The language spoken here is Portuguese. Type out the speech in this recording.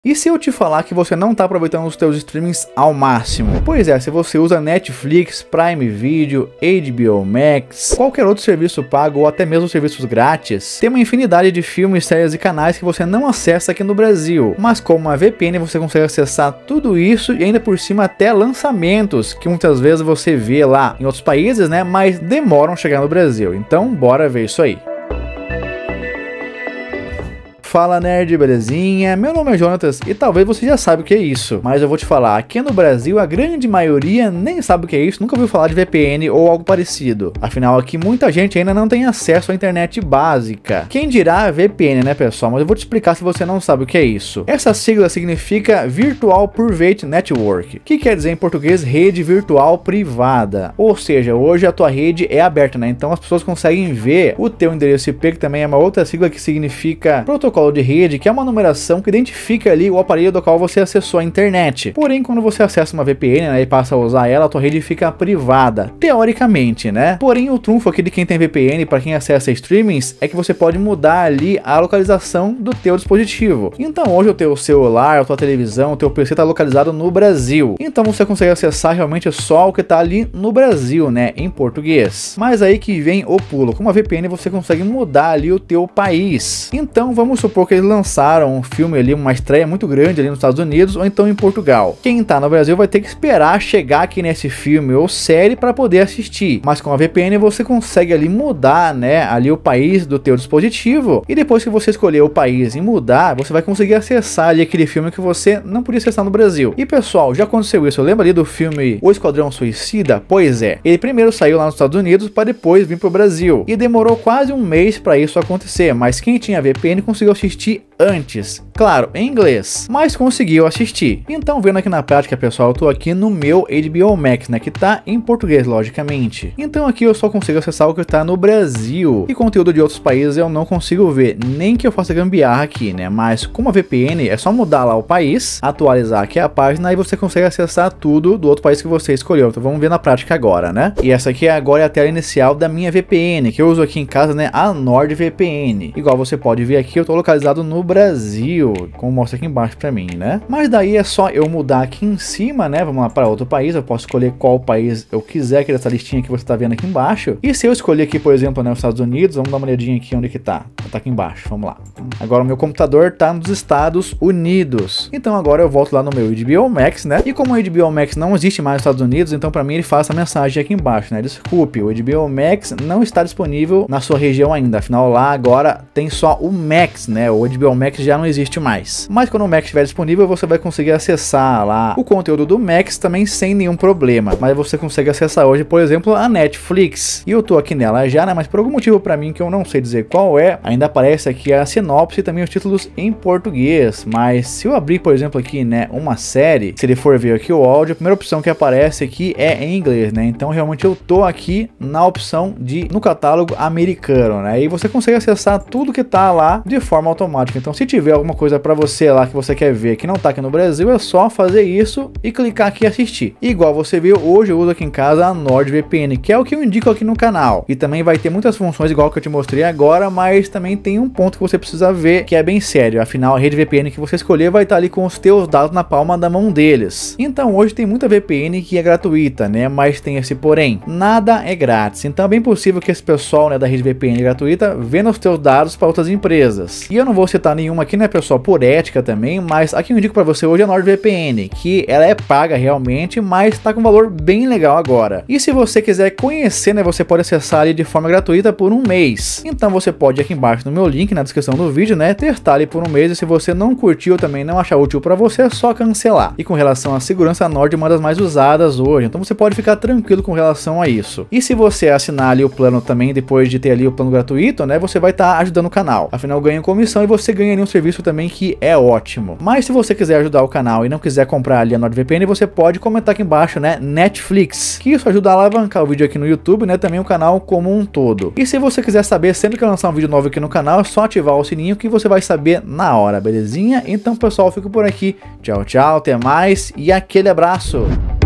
E se eu te falar que você não está aproveitando os teus streamings ao máximo? Pois é, se você usa Netflix, Prime Video, HBO Max, qualquer outro serviço pago ou até mesmo serviços grátis, tem uma infinidade de filmes, séries e canais que você não acessa aqui no Brasil. Mas com uma VPN você consegue acessar tudo isso e ainda por cima até lançamentos que muitas vezes você vê lá em outros países, né? Mas demoram a chegar no Brasil. Então bora ver isso aí. Fala nerd, belezinha? Meu nome é Jonatas e talvez você já saiba o que é isso, mas eu vou te falar, aqui no Brasil a grande maioria nem sabe o que é isso, nunca ouviu falar de VPN ou algo parecido. Afinal aqui muita gente ainda não tem acesso à internet básica. Quem dirá VPN, né pessoal? Mas eu vou te explicar se você não sabe o que é isso. Essa sigla significa Virtual Private Network, que quer dizer em português rede virtual privada. Ou seja, hoje a tua rede é aberta, né? Então as pessoas conseguem ver o teu endereço IP, que também é uma outra sigla que significa protocolo de rede, que é uma numeração que identifica ali o aparelho do qual você acessou a internet. Porém, quando você acessa uma VPN, né, e passa a usar ela, a tua rede fica privada, teoricamente, né? Porém, o trunfo aqui de quem tem VPN, para quem acessa streamings, é que você pode mudar ali a localização do teu dispositivo. Então, hoje o teu celular, a tua televisão, o teu PC está localizado no Brasil. Então, você consegue acessar realmente só o que está ali no Brasil, né, em português. Mas aí que vem o pulo. Com uma VPN, você consegue mudar ali o teu país. Então, vamos supor que eles lançaram um filme ali, uma estreia muito grande ali nos Estados Unidos ou então em Portugal. Quem tá no Brasil vai ter que esperar chegar aqui nesse filme ou série para poder assistir. Mas com a VPN você consegue ali mudar, né, ali o país do teu dispositivo, e depois que você escolher o país e mudar, você vai conseguir acessar ali aquele filme que você não podia acessar no Brasil. E pessoal, já aconteceu isso? Lembra ali do filme O Esquadrão Suicida? Pois é, ele primeiro saiu lá nos Estados Unidos para depois vir pro Brasil. E demorou quase um mês para isso acontecer, mas quem tinha VPN conseguiu assistir antes, claro, em inglês, mas conseguiu assistir. Então, vendo aqui na prática, pessoal, eu tô aqui no meu HBO Max, né, que tá em português, logicamente. Então aqui eu só consigo acessar o que tá no Brasil, e conteúdo de outros países eu não consigo ver, nem que eu faça gambiarra aqui, né, mas com a VPN é só mudar lá o país, atualizar aqui a página e você consegue acessar tudo do outro país que você escolheu. Então vamos ver na prática agora, né? E essa aqui agora é a tela inicial da minha VPN, que eu uso aqui em casa, né, a NordVPN. Igual você pode ver aqui, eu tô localizado no Brasil, como mostra aqui embaixo pra mim, né? Mas daí é só eu mudar aqui em cima, né? Vamos lá para outro país, eu posso escolher qual país eu quiser aqui dessa listinha que você tá vendo aqui embaixo. E se eu escolher aqui, por exemplo, né, os Estados Unidos, vamos dar uma olhadinha aqui onde que tá. Tá aqui embaixo, vamos lá. Agora o meu computador tá nos Estados Unidos. Então agora eu volto lá no meu HBO Max, né? E como o HBO Max não existe mais nos Estados Unidos, então pra mim ele faz essa mensagem aqui embaixo, né? Desculpe, o HBO Max não está disponível na sua região ainda. Afinal lá agora tem só o Max, né? O HBO Max já não existe mais. Mas quando o Max estiver disponível, você vai conseguir acessar lá o conteúdo do Max também sem nenhum problema. Mas você consegue acessar hoje, por exemplo, a Netflix. E eu tô aqui nela já, né? Mas por algum motivo pra mim que eu não sei dizer qual é, ainda aparece aqui a sinopse e também os títulos em português. Mas se eu abrir, por exemplo, aqui, né, uma série, se ele for ver aqui o áudio, a primeira opção que aparece aqui é em inglês, né? Então realmente eu tô aqui na opção de no catálogo americano, né? E você consegue acessar tudo que tá lá de forma automática. Então se tiver alguma coisa para você lá que você quer ver que não tá aqui no Brasil, é só fazer isso e clicar aqui e assistir. Igual você viu, hoje eu uso aqui em casa a NordVPN, que é o que eu indico aqui no canal. E também vai ter muitas funções igual que eu te mostrei agora, mas também tem um ponto que você precisa ver que é bem sério. Afinal, a rede VPN que você escolher vai estar ali com os teus dados na palma da mão deles. Então hoje tem muita VPN que é gratuita, né? Mas tem esse porém, nada é grátis. Então é bem possível que esse pessoal, né, da rede VPN gratuita venda os teus dados para outras empresas. E eu não vou citar nenhuma aqui, né, pessoal, por ética também, mas aqui eu indico para você hoje a NordVPN, que ela é paga realmente, mas tá com um valor bem legal agora. E se você quiser conhecer, né, você pode acessar ali de forma gratuita por um mês. Então você pode ir aqui embaixo no meu link na descrição do vídeo, né, testar ali por um mês, e se você não curtiu também não achar útil para você, é só cancelar. E com relação à segurança, a Nord é uma das mais usadas hoje, então você pode ficar tranquilo com relação a isso. E se você assinar ali o plano também, depois de ter ali o plano gratuito, né, você vai estar ajudando o canal. Afinal, eu ganho comissão e você ganha ali um serviço também que é ótimo. Mas se você quiser ajudar o canal e não quiser comprar ali a NordVPN, você pode comentar aqui embaixo, né, Netflix, que isso ajuda a alavancar o vídeo aqui no YouTube, né, também o canal como um todo. E se você quiser saber sempre que eu lançar um vídeo novo aqui no canal, é só ativar o sininho que você vai saber na hora, belezinha? Então, pessoal, eu fico por aqui. Tchau, tchau, até mais e aquele abraço!